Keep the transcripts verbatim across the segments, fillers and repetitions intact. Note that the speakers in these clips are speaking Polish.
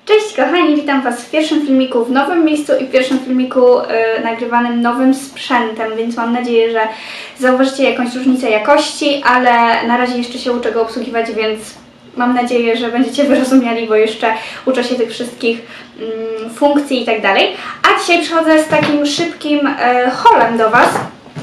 Cześć kochani, witam Was w pierwszym filmiku w nowym miejscu i w pierwszym filmiku yy, nagrywanym nowym sprzętem, więc mam nadzieję, że zauważycie jakąś różnicę jakości, ale na razie jeszcze się uczę go obsługiwać, więc mam nadzieję, że będziecie wyrozumiali, bo jeszcze uczę się tych wszystkich yy, funkcji i tak dalej. A dzisiaj przychodzę z takim szybkim yy, haulem do Was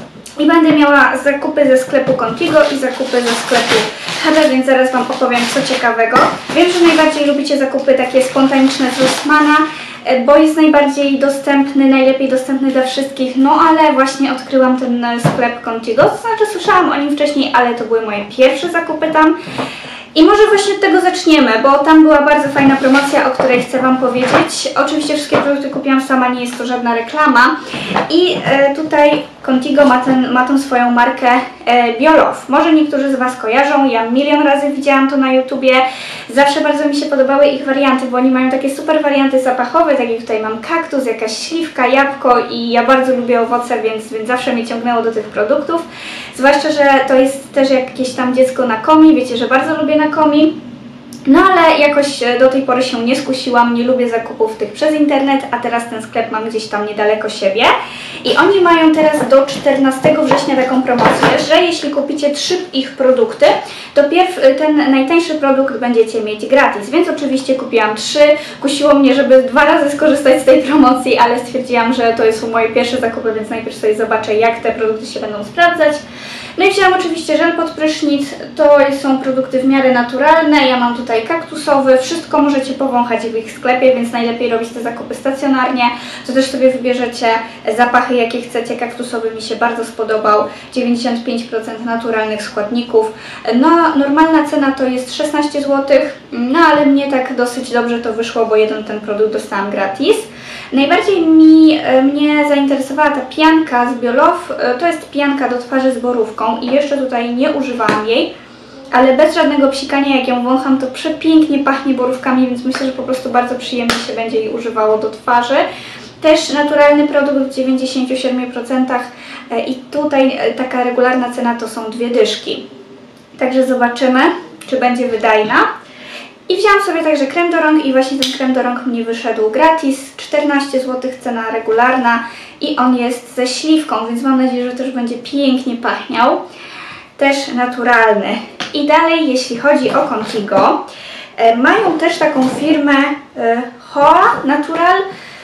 i będę miała zakupy ze sklepu Contigo i zakupy ze sklepu Hebe, więc zaraz Wam opowiem co ciekawego. Wiem, że najbardziej lubicie zakupy takie spontaniczne z Rossmana, bo jest najbardziej dostępny, najlepiej dostępny dla wszystkich, no ale właśnie odkryłam ten sklep Contigo, to znaczy słyszałam o nim wcześniej, ale to były moje pierwsze zakupy tam. I może właśnie od tego zaczniemy, bo tam była bardzo fajna promocja, o której chcę Wam powiedzieć. Oczywiście wszystkie produkty kupiłam sama, nie jest to żadna reklama. I e, tutaj Contigo ma, ten, ma tą swoją markę e, Biolove. Może niektórzy z Was kojarzą, ja milion razy widziałam to na YouTubie. Zawsze bardzo mi się podobały ich warianty, bo oni mają takie super warianty zapachowe, tak jak tutaj mam kaktus, jakaś śliwka, jabłko i ja bardzo lubię owoce, więc, więc zawsze mnie ciągnęło do tych produktów. Zwłaszcza, że to jest też jakieś tam dziecko na komi, wiecie, że bardzo lubię na komi. No ale jakoś do tej pory się nie skusiłam, nie lubię zakupów tych przez internet, a teraz ten sklep mam gdzieś tam niedaleko siebie. I oni mają teraz do czternastego września taką promocję, że jeśli kupicie trzy ich produkty, to pierw ten najtańszy produkt będziecie mieć gratis, więc oczywiście kupiłam trzy. Kusiło mnie, żeby dwa razy skorzystać z tej promocji, ale stwierdziłam, że to są moje pierwsze zakupy, więc najpierw sobie zobaczę, jak te produkty się będą sprawdzać. No i wzięłam oczywiście żel pod prysznic, to są produkty w miarę naturalne, ja mam tutaj kaktusowy, wszystko możecie powąchać w ich sklepie, więc najlepiej robić te zakupy stacjonarnie, to też sobie wybierzecie zapachy jakie chcecie. Kaktusowy mi się bardzo spodobał, dziewięćdziesiąt pięć procent naturalnych składników. No normalna cena to jest szesnaście złotych, no ale mnie tak dosyć dobrze to wyszło, bo jeden ten produkt dostałam gratis. Najbardziej mi, mnie zainteresowała ta pianka z Biolove, to jest pianka do twarzy z borówką i jeszcze tutaj nie używałam jej, ale bez żadnego psikania, jak ją wącham, to przepięknie pachnie borówkami, więc myślę, że po prostu bardzo przyjemnie się będzie jej używało do twarzy. Też naturalny produkt w dziewięćdziesięciu siedmiu procentach i tutaj taka regularna cena to są dwie dyszki. Także zobaczymy, czy będzie wydajna. I wzięłam sobie także krem do rąk i właśnie ten krem do rąk mnie wyszedł gratis, czternaście złotych cena regularna i on jest ze śliwką, więc mam nadzieję, że też będzie pięknie pachniał. Też naturalny. I dalej, jeśli chodzi o Contigo, e, mają też taką firmę e, Hoa Natural.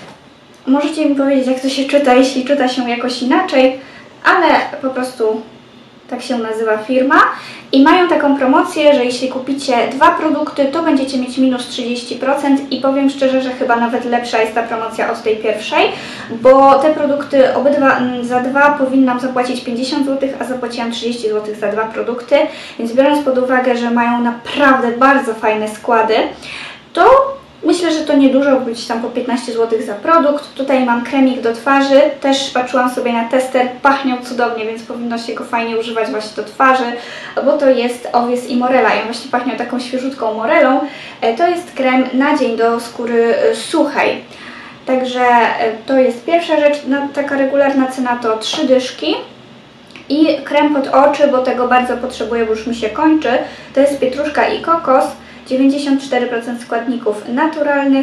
Możecie mi powiedzieć, jak to się czyta, jeśli czyta się jakoś inaczej, ale po prostu tak się nazywa firma. I mają taką promocję, że jeśli kupicie dwa produkty, to będziecie mieć minus trzydzieści procent i powiem szczerze, że chyba nawet lepsza jest ta promocja od tej pierwszej, bo te produkty obydwa za dwa powinnam zapłacić pięćdziesiąt złotych, a zapłaciłam trzydzieści złotych za dwa produkty, więc biorąc pod uwagę, że mają naprawdę bardzo fajne składy, to myślę, że to niedużo, bo być tam po piętnaście złotych za produkt. Tutaj mam kremik do twarzy, też patrzyłam sobie na tester, pachniał cudownie, więc powinno się go fajnie używać właśnie do twarzy, bo to jest Owies i Morela i on właśnie pachniał taką świeżutką morelą. To jest krem na dzień do skóry suchej. Także to jest pierwsza rzecz, no, taka regularna cena to trzy dyszki. I krem pod oczy, bo tego bardzo potrzebuję, bo już mi się kończy, to jest pietruszka i kokos. dziewięćdziesiąt cztery procent składników naturalnych,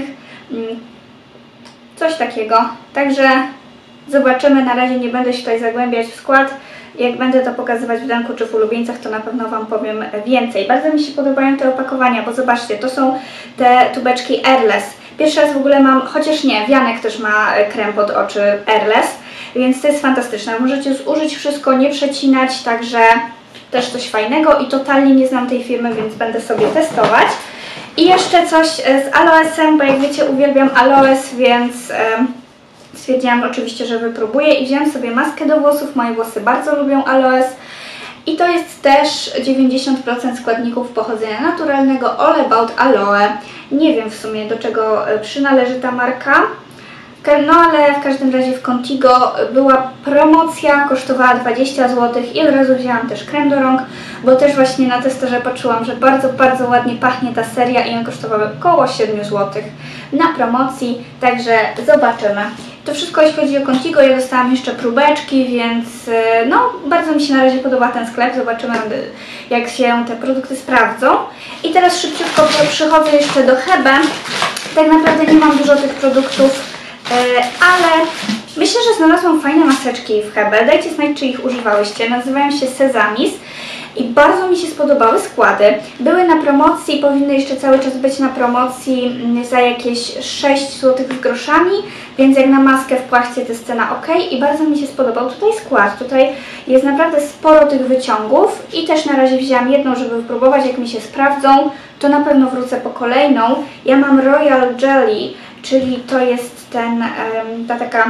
coś takiego. Także zobaczymy, na razie nie będę się tutaj zagłębiać w skład. Jak będę to pokazywać w danku czy w ulubieńcach, to na pewno Wam powiem więcej. Bardzo mi się podobają te opakowania, bo zobaczcie, to są te tubeczki Airless. Pierwszy raz w ogóle mam, chociaż nie, Wianek też ma krem pod oczy Airless, więc to jest fantastyczne. Możecie zużyć wszystko, nie przecinać, także też coś fajnego i totalnie nie znam tej firmy, więc będę sobie testować. I jeszcze coś z aloesem, bo jak wiecie, uwielbiam aloes, więc e, stwierdziłam oczywiście, że wypróbuję i wziąłam sobie maskę do włosów. Moje włosy bardzo lubią aloes i to jest też dziewięćdziesiąt procent składników pochodzenia naturalnego, All About Aloe. Nie wiem w sumie, do czego przynależy ta marka. No ale w każdym razie w Contigo była promocja, kosztowała dwadzieścia złotych i od razu wzięłam też krem do rąk, bo też właśnie na testerze poczułam, że bardzo, bardzo ładnie pachnie ta seria i on kosztował około siedem złotych na promocji, także zobaczymy. To wszystko jeśli chodzi o Contigo, ja dostałam jeszcze próbeczki, więc no bardzo mi się na razie podoba ten sklep, zobaczymy jak się te produkty sprawdzą. I teraz szybciutko przychodzę jeszcze do Hebe, tak naprawdę nie mam dużo tych produktów, ale myślę, że znalazłam fajne maseczki w Hebe. Dajcie znać, czy ich używałyście. Nazywają się Sezamis i bardzo mi się spodobały składy. Były na promocji, powinny jeszcze cały czas być na promocji za jakieś sześć złotych z groszami, więc jak na maskę w płachcie to jest cena ok i bardzo mi się spodobał tutaj skład. Tutaj jest naprawdę sporo tych wyciągów i też na razie wzięłam jedną, żeby wypróbować, jak mi się sprawdzą, to na pewno wrócę po kolejną. Ja mam Royal Jelly, czyli to jest ten, ta taka,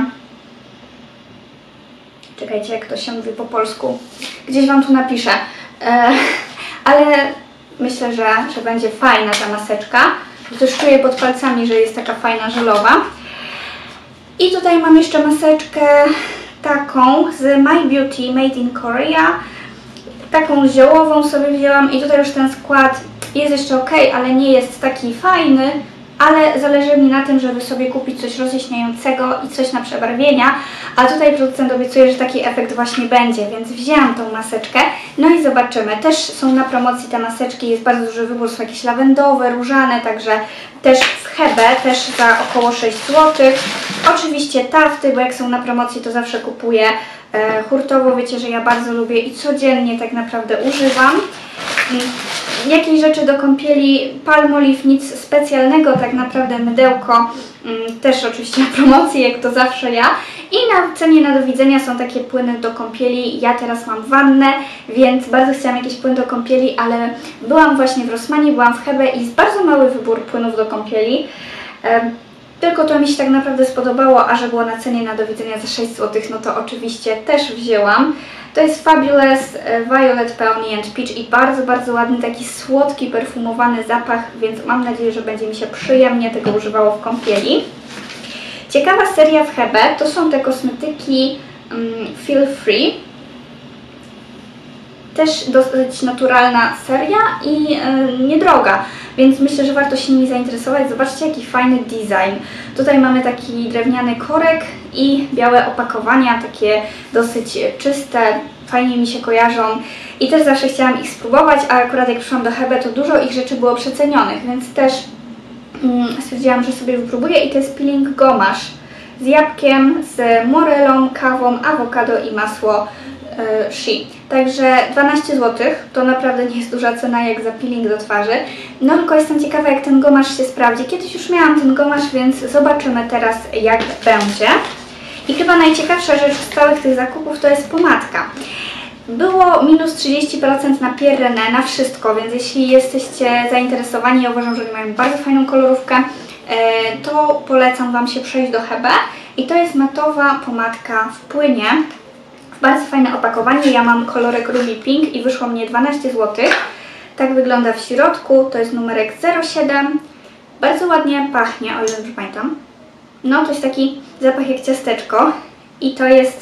czekajcie, jak to się mówi po polsku, gdzieś Wam tu napiszę, e, ale myślę, że, że będzie fajna ta maseczka, też czuję pod palcami, że jest taka fajna żelowa. I tutaj mam jeszcze maseczkę taką z My Beauty Made in Korea, taką ziołową sobie wzięłam i tutaj już ten skład jest jeszcze ok, ale nie jest taki fajny, ale zależy mi na tym, żeby sobie kupić coś rozjaśniającego i coś na przebarwienia, a tutaj producent obiecuje, że taki efekt właśnie będzie, więc wzięłam tą maseczkę, no i zobaczymy. Też są na promocji te maseczki, jest bardzo duży wybór, są jakieś lawendowe, różane, także też w Hebe, też za około sześć złotych. Oczywiście tafty, bo jak są na promocji, to zawsze kupuję e, hurtowo, wiecie, że ja bardzo lubię i codziennie tak naprawdę używam. Jakieś rzeczy do kąpieli, Palmolive, nic specjalnego, tak naprawdę mydełko, mm, też oczywiście na promocji, jak to zawsze ja. I na cenie na do widzenia są takie płyny do kąpieli, ja teraz mam wannę, więc bardzo chciałam jakiś płyn do kąpieli, ale byłam właśnie w Rossmanie, byłam w Hebe i jest bardzo mały wybór płynów do kąpieli. E, tylko to mi się tak naprawdę spodobało, a że było na cenie na do widzenia za sześć złotych, no to oczywiście też wzięłam. To jest Fabulous Violet Peony and Peach i bardzo, bardzo ładny, taki słodki, perfumowany zapach, więc mam nadzieję, że będzie mi się przyjemnie tego używało w kąpieli. Ciekawa seria w Hebe to są te kosmetyki um, Feel Free. Też dosyć naturalna seria i yy, niedroga, więc myślę, że warto się nimi zainteresować. Zobaczcie, jaki fajny design. Tutaj mamy taki drewniany korek i białe opakowania, takie dosyć czyste, fajnie mi się kojarzą i też zawsze chciałam ich spróbować, a akurat jak przyszłam do Hebe, to dużo ich rzeczy było przecenionych, więc też mm, stwierdziłam, że sobie wypróbuję i to jest peeling gomasz z jabłkiem, z morelą, kawą, awokado i masło yy, shea. Także dwanaście złotych to naprawdę nie jest duża cena jak za peeling do twarzy. No tylko jestem ciekawa, jak ten gomasz się sprawdzi. Kiedyś już miałam ten gomasz, więc zobaczymy teraz, jak będzie. I chyba najciekawsza rzecz z całych tych zakupów to jest pomadka. Było minus trzydzieści procent na Pierre René, na wszystko, więc jeśli jesteście zainteresowani, ja uważam, że oni mają bardzo fajną kolorówkę, to polecam Wam się przejść do Hebe. I to jest matowa pomadka w płynie. Bardzo fajne opakowanie, ja mam kolorek Ruby Pink i wyszło mnie dwanaście złotych. Tak wygląda w środku, to jest numerek zero siedem. Bardzo ładnie pachnie, o ile dobrze pamiętam. No to jest taki zapach jak ciasteczko i to jest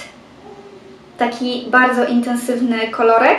taki bardzo intensywny kolorek.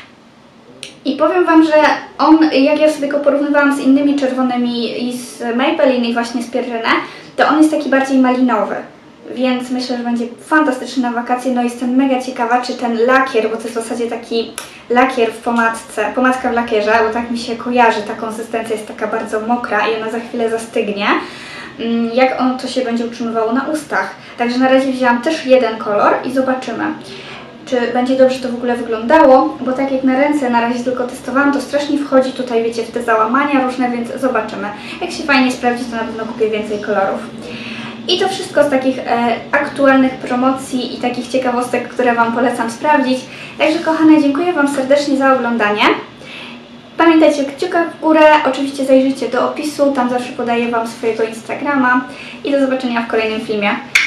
I powiem Wam, że on, jak ja sobie go porównywałam z innymi czerwonymi i z Maybelline i właśnie z Pierre René, to on jest taki bardziej malinowy. Więc myślę, że będzie fantastyczny na wakacje. No jestem mega ciekawa, czy ten lakier, bo to jest w zasadzie taki lakier w pomadce, pomadka w lakierze, bo tak mi się kojarzy, ta konsystencja jest taka bardzo mokra i ona za chwilę zastygnie. Jak on to się będzie utrzymywało na ustach. Także na razie wzięłam też jeden kolor i zobaczymy, czy będzie dobrze to w ogóle wyglądało, bo tak jak na ręce na razie tylko testowałam, to strasznie wchodzi tutaj, wiecie, w te załamania różne, więc zobaczymy. Jak się fajnie sprawdzi, to na pewno kupię więcej kolorów. I to wszystko z takich e, aktualnych promocji i takich ciekawostek, które Wam polecam sprawdzić. Także kochane, dziękuję Wam serdecznie za oglądanie. Pamiętajcie o kciukach w górę, oczywiście zajrzyjcie do opisu, tam zawsze podaję Wam swojego Instagrama i do zobaczenia w kolejnym filmie.